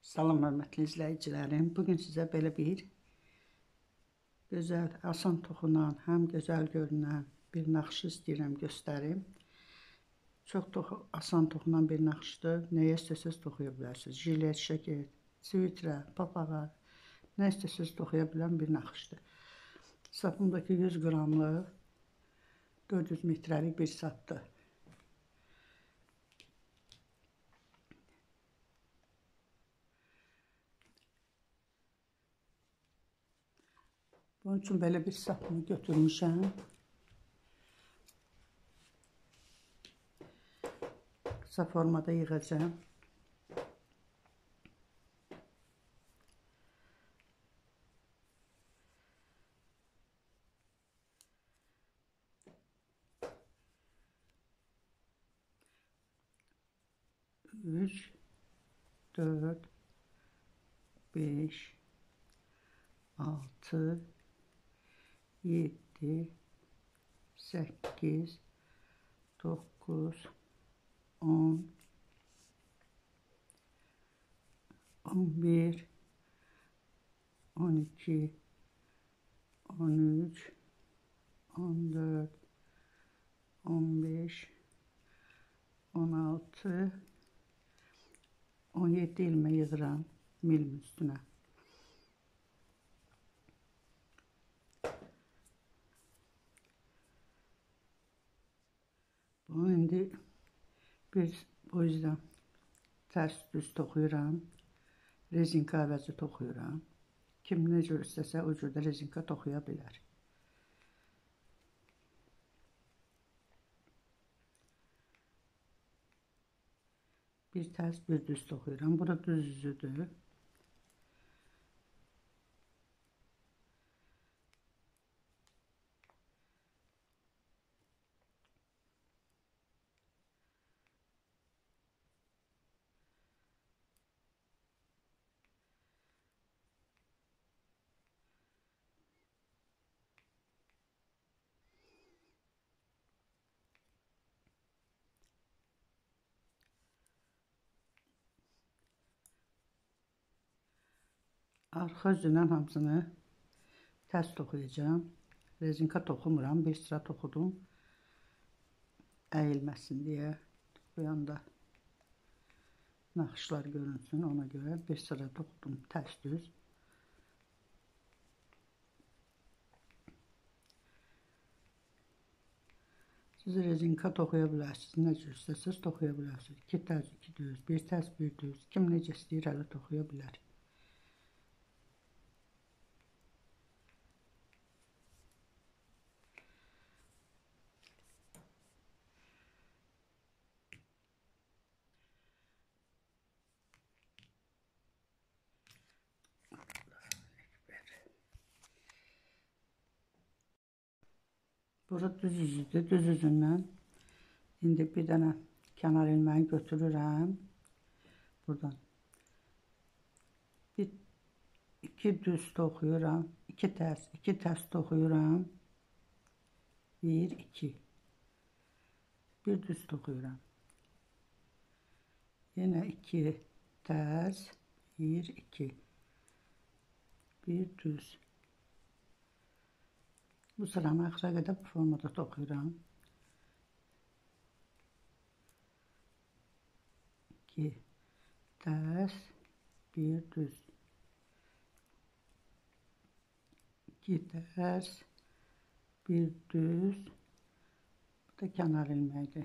Salam hörmətli izləyicilərim. Bugün sizə belə bir gözəl, asan toxunan, həm gözəl görünən bir naxşı istəyirəm göstərim. Çox asan toxunan bir naxışdır. Nəyə istəsəz toxuya bilərsiniz. Jilet, şəkət, sivitrə, papağa, nə istəsəz toxuya bilən bir naxışdır. Sapımdakı 100 qramlıq 400 metrəlik bir sapdır. Bunun üçün belə bir sapını götürmüşəm. Qısa formada yığacağım. Üç, 4, 5, 6, 7, 8, 9, 10, 11, 12, 13, 14, 15, 16, 17 ilmə yığıram milimin üstünə. Bunu indi o yüzden ters düz toxuyuram. Rezinka əvəzi toxuyuram. Kim nə cür istəsə o cürdə rezinka toxuya bilər. Bir ters bir düz toxuyuram. Bura düz yüzüdür. Arxa üzündən hamısını tərs toxuyacağım. Rezinka toxumuram. Bir sıra toxudum. Əyilməsin deyə. Toxuyanda naxışlar görünsün. Ona görə bir sıra toxudum. Tərs düz. Siz rezinka toxuya bilərsiniz. Nə cür istəsəz toxuya bilərsiniz. 2 tərs, 2 düz, bir tərs, bir düz. Kim necə istəyir hələ toxuya bilər. Burada düz yüzüdür. Düz yüzündən indi bir dənə kənar ilməyi götürürəm. Buradan iki düz toxuyuram. 2 tərs toxuyuram. 1, 2. Bir düz toxuyuram. Yenə 2 tərs. 1, 2. Bir düz. Bu sıranı axıra qədər bu formada toxuyuram. 2 tərs, bir düz. 2 tərs, bir düz. Bu da kənar ilməkdir.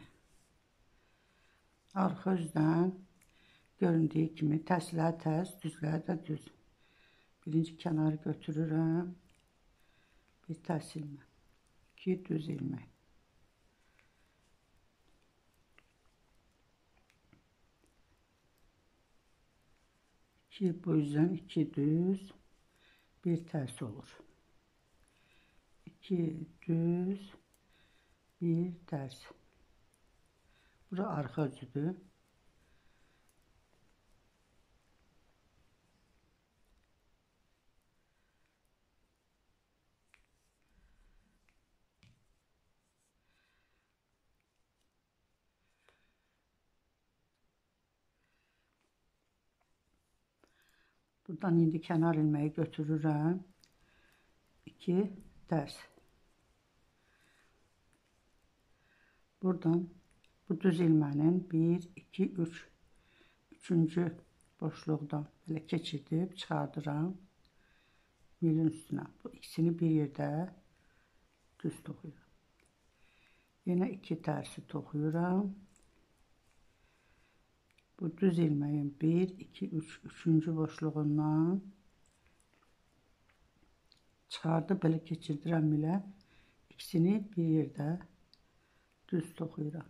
Arxa üzdən göründüyü kimi tərslər tərs, düzlər də düz. Birinci kənarı götürürəm. Bir tərs ilmək, 2 düz ilmək. Bu yüzden 2 düz, bir tərs olur. 2 düz, bir tərs. Bura arxa üzüdür. Buradan indi kənar ilməyi götürürəm. 2 tərs. Buradan bu düz ilmənin 1, 2, 3. Üçüncü boşluqdan belə keçirdib çıxardıram. Milin üstünə. Bu ikisini bir yerdə düz toxuyuram. Yenə 2 tərsi toxuyuram. Bu düz ilməyin 1, 2, 3. Üçüncü boşluğundan çıxardıb belə keçirdirəm milə. İkisini bir yerdə düz toxuyuram.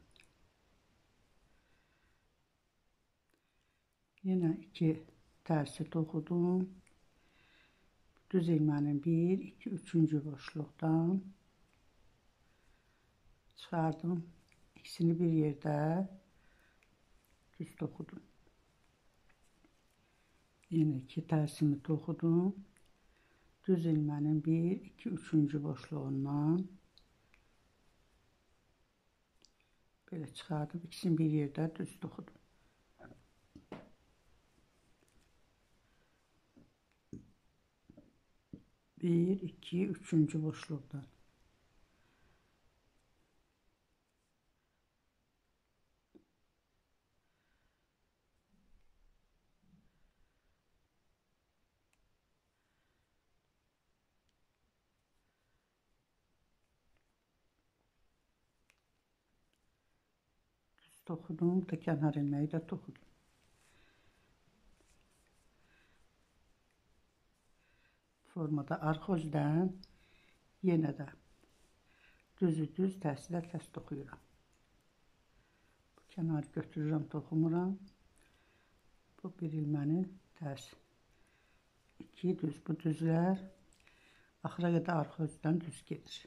Yenə 2 tərsi toxudum. Düz ilmənin 1, 2, 3-cü boşluqdan çıxardım. İkisini bir yerdə düz toxudum. Yenə 2 tərsimi toxudum. Düz ilmənin 1, 2, 3-cü boşluğundan belə çıxardım. İkisini bir yerdə düz toxudum. Bir, iki, üçüncü boşluqdan. Düz toxudum, da kənar ilməyi də toxudum. Formada arxa üzdən yenə də düzü düz, tərsi də tərs toxuyuram. Bu kənarı götürürəm, toxumuram. Bu bir ilmənin tərsi. 2 düz, bu düzlər axıra qədər arxa üzdən düz gedir.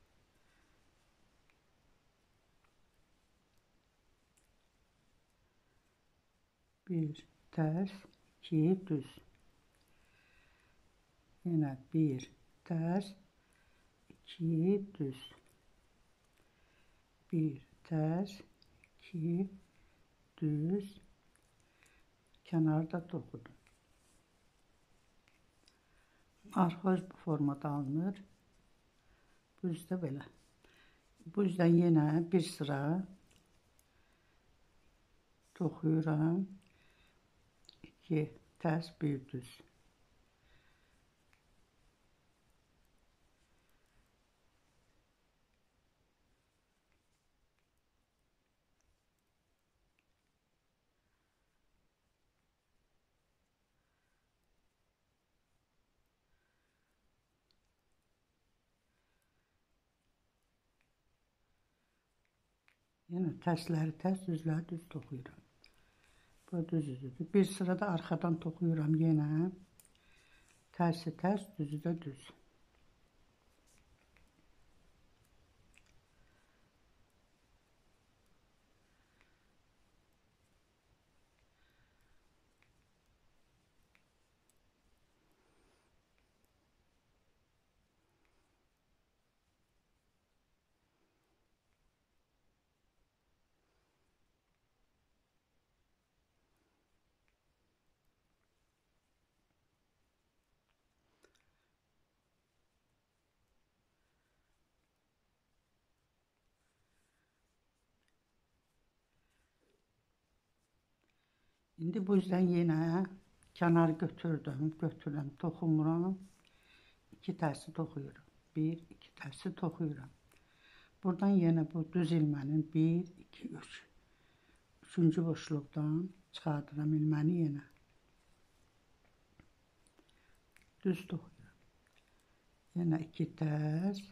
Bir tərs, 2 düz. Yenə 1 tərs, 2 düz. 1 tərs, 2 düz. Kənarda toxudum. Arxa üz bu formada alınır. Bu üzdə belə. Bu üzdən yenə bir sıra toxuyuram. 2 tərs, 1 düz. Yenə tərsləri tərs, düzləri düz toxuyuram. Bu düz üzüdür. Bir sırada arxadan toxuyuram yenə. Tərsi tərs, düzü də düz. İndi bu üzdən yenə kənarı götürürəm, toxumuram. 2 tərsi toxuyuram. 1, 2 tərsi toxuyuram. Buradan yenə bu düz ilmənin 1, 2, 3. Üçüncü boşluqdan çıxardıram ilməni yenə. Düz toxuyuram. Yenə 2 tərs.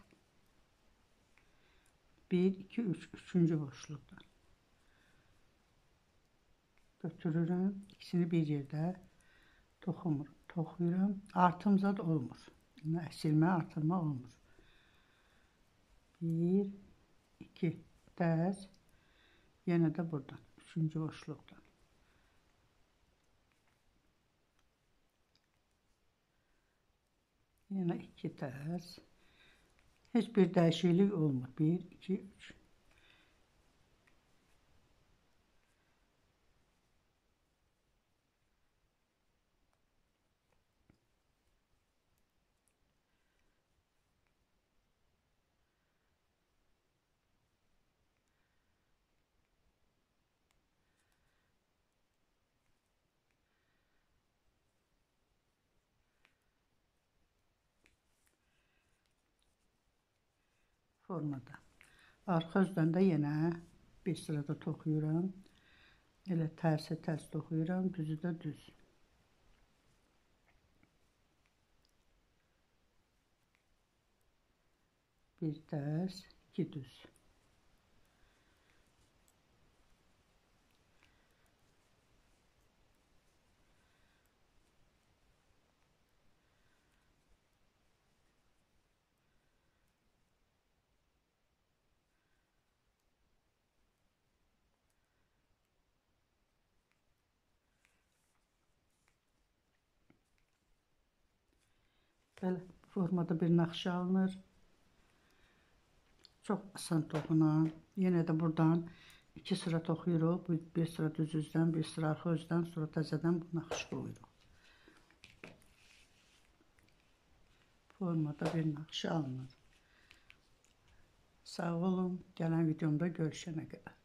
1, 2, 3. Üçüncü boşluqdan. Götürürəm. İkisini bir yerdə toxuyuram. Artımza da olmur. Yəni, əsilmə, artırma olmur. 1, 2 tərs. Yenə də buradan. Üçüncü boşluqdan. Yenə 2 tərs. Heç bir dəyişiklik olmur. 1, 2, 3. formada. Arxa üzdən də yenə bir sırada toxuyuram. Elə tərsə tərs toxuyuram, düzü də düz. Bir tərs, iki düz. Belə formada bir naxışa alınır. Çox asan toxunan. Yenə də buradan 2 sıra toxuyuruq. Bir sıra düz üzdən, bir sıra arxa üzdən, sonra təzədən bu naxış qoyuruq. Formada bir naxışa alınır. Sağ olun. Gələn videomda görüşənə qədər.